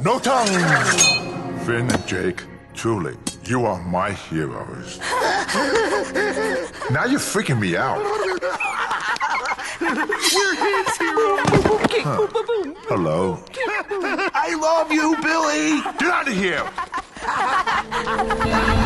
no tongue! Finn and Jake, truly, you are my heroes. Now you're freaking me out. We're his heroes. Huh. Hello. I love you, Billy. Get out of here!